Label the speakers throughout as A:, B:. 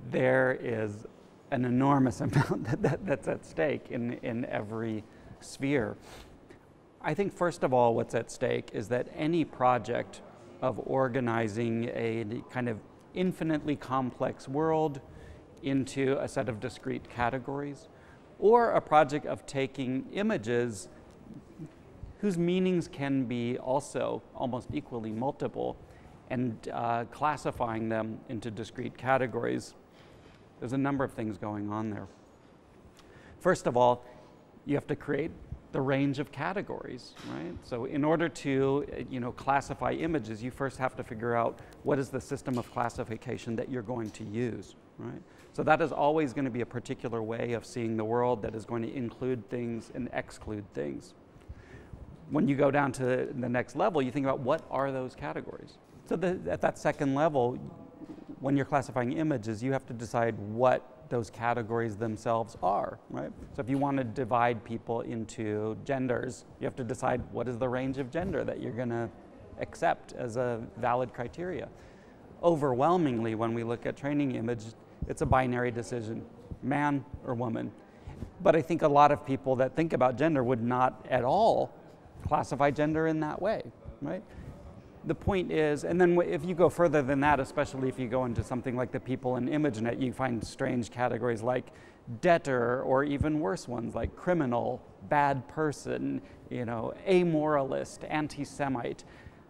A: there is an enormous amount that's at stake in every sphere. I think first of all what's at stake is that any project of organizing a kind of infinitely complex world into a set of discrete categories, or a project of taking images whose meanings can be also almost equally multiple and classifying them into discrete categories. There's a number of things going on there. First of all, you have to create the range of categories, right? So in order to classify images, you first have to figure out what is the system of classification that you're going to use, right? So that is always going to be a particular way of seeing the world that is going to include things and exclude things. When you go down to the next level, you think about what are those categories. So at that second level, when you're classifying images, you have to decide what those categories themselves are, right? So if you want to divide people into genders, you have to decide what is the range of gender that you're going to accept as a valid criteria. Overwhelmingly, when we look at training image, it's a binary decision, man or woman. But I think a lot of people that think about gender would not at all classify gender in that way, right? The point is, and then if you go further than that, especially if you go into something like the people in ImageNet, you find strange categories like debtor, or even worse ones like criminal, bad person, amoralist, anti-Semite.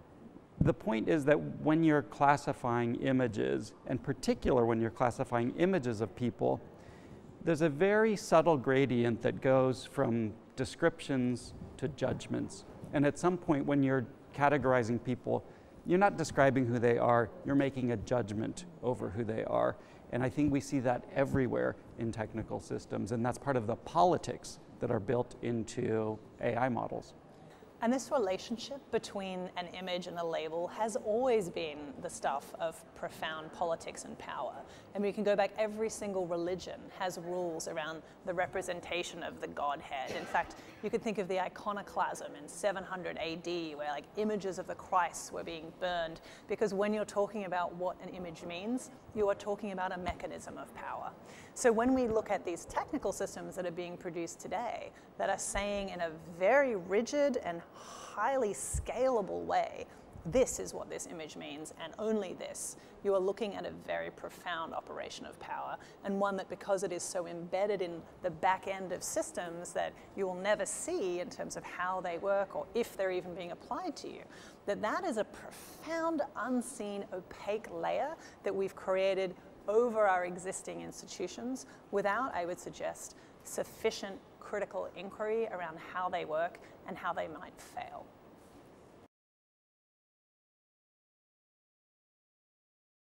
A: The point is that when you're classifying images, in particular when you're classifying images of people, there's a very subtle gradient that goes from descriptions to judgments. And at some point when you're categorizing people, you're not describing who they are, you're making a judgment over who they are. And I think we see that everywhere in technical systems, and that's part of the politics that are built into AI models.
B: And this relationship between an image and a label has always been the stuff of profound politics and power. And we can go back, every single religion has rules around the representation of the Godhead. In fact, you could think of the iconoclasm in 700 AD, where like images of the Christ were being burned, because when you're talking about what an image means, you are talking about a mechanism of power. So when we look at these technical systems that are being produced today, that are saying in a very rigid and highly scalable way, this is what this image means, and only this, you are looking at a very profound operation of power, and one that, because it is so embedded in the back end of systems that you will never see in terms of how they work or if they're even being applied to you, that is a profound, unseen, opaque layer that we've created over our existing institutions without, I would suggest, sufficient critical inquiry around how they work and how they might fail.